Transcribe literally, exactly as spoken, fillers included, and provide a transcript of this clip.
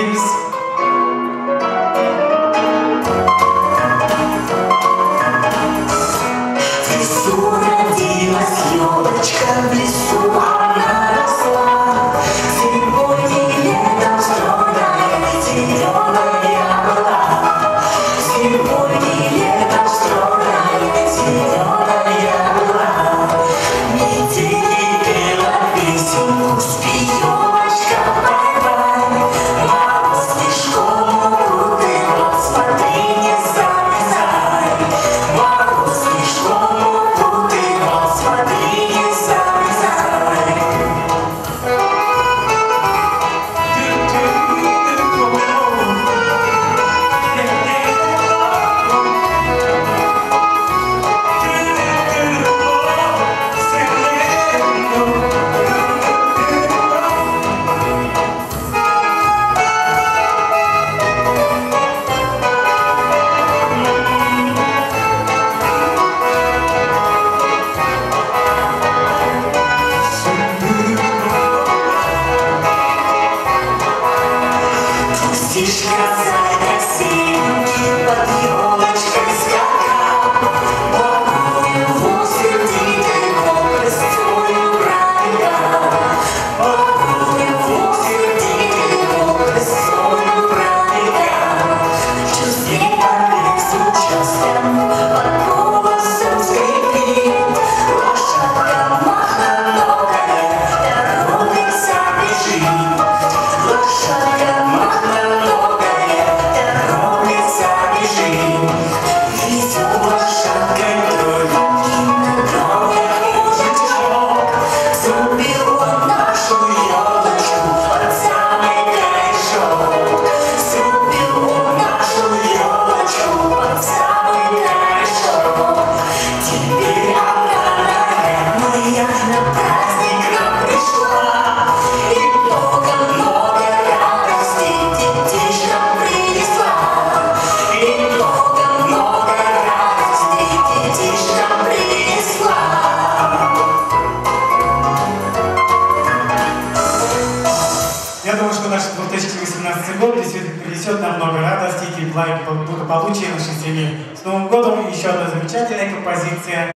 родились. В лесу родилась елочка, в лесу она росла. Зимой и летом стройная, зеленая была. Зимой и летом стройная, зеленая была. Метели пела песенку, спи, елочка, бай-бай. Мороз снежком укутывал, смотри, не замерзай. Мороз снежком укутывал, смотри, не замерзай. Птичка красивенький под елочкой скакал, благую возле птичьего крестою пробегал. Благую возле птичьего крестою пробегал. Чувствей по лесу частым под голосом скрипит. Лошадка мохнатая, торопится бежит. Лошадка мохнатая, Я думаю, что наш две тысячи восемнадцатый год действительно принесет нам много радости, тепла и благополучия нашей семье. С Новым годом! Еще одна замечательная композиция.